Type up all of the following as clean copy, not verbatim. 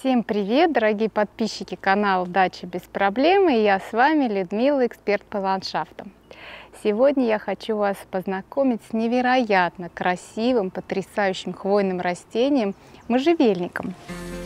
Всем привет, дорогие подписчики канала «Дача без проблем», и я с вами Людмила, эксперт по ландшафтам. Сегодня я хочу вас познакомить с невероятно красивым, потрясающим хвойным растением можжевельником.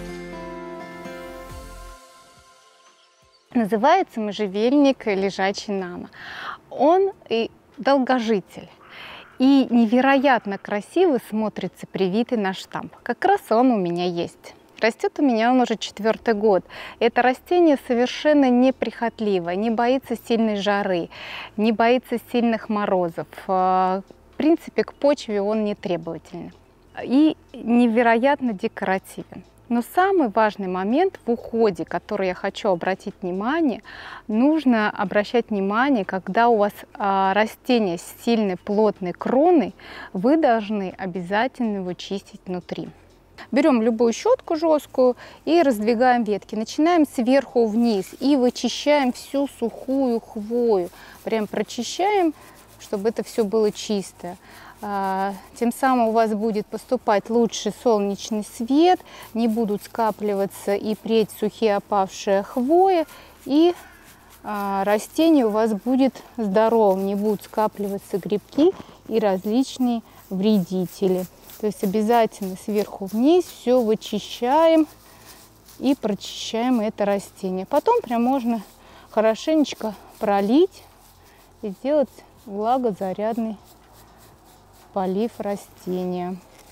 Называется можжевельник лежачий нано. Он и долгожитель. И невероятно красиво смотрится привитый на штамп. Как раз он у меня есть. Растет у меня он уже 4-й год. Это растение совершенно неприхотливо, не боится сильной жары, не боится сильных морозов. В принципе, к почве он не требовательный. И невероятно декоративен. Но самый важный момент в уходе, который я хочу обратить внимание, нужно обращать внимание, когда у вас растение с сильной плотной кроной, вы должны обязательно его чистить внутри. Берем любую щетку жесткую и раздвигаем ветки. Начинаем сверху вниз и вычищаем всю сухую хвою. Прям прочищаем, чтобы это все было чистое. Тем самым у вас будет поступать лучший солнечный свет, не будут скапливаться и преть сухие опавшие хвои, и растение у вас будет здоровым, не будут скапливаться грибки и различные вредители. То есть обязательно сверху вниз все вычищаем и прочищаем это растение. Потом прям можно хорошенечко пролить и сделать влагозарядный полив растения.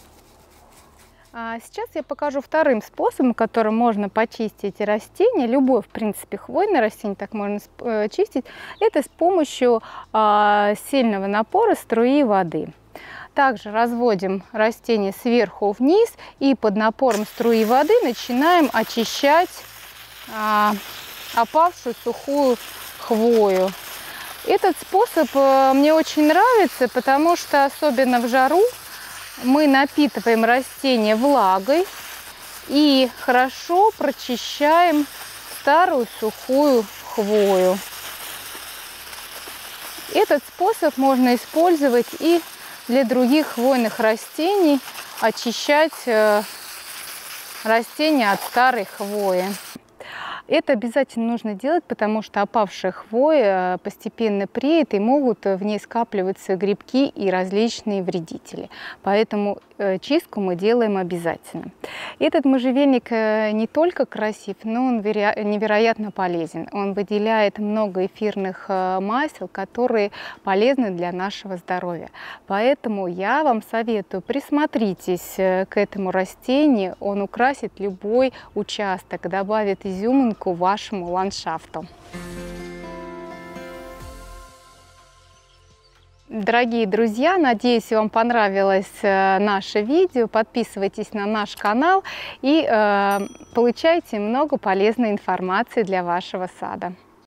А сейчас я покажу вторым способом, которым можно почистить растения. Любое, в принципе, хвойное растение так можно чистить. Это с помощью сильного напора струи воды. Также разводим растение сверху вниз и под напором струи воды начинаем очищать опавшую сухую хвою. Этот способ мне очень нравится, потому что особенно в жару мы напитываем растение влагой и хорошо прочищаем старую сухую хвою. Этот способ можно использовать и для других хвойных растений, очищать растения от старой хвои. Это обязательно нужно делать, потому что опавшая хвоя постепенно преет и могут в ней скапливаться грибки и различные вредители. Поэтому чистку мы делаем обязательно. Этот можжевельник не только красив, но он невероятно полезен. Он выделяет много эфирных масел, которые полезны для нашего здоровья. Поэтому я вам советую, присмотритесь к этому растению. Он украсит любой участок, добавит изюминку вашему ландшафту. Дорогие друзья, надеюсь, вам понравилось наше видео. Подписывайтесь на наш канал и получайте много полезной информации для вашего сада.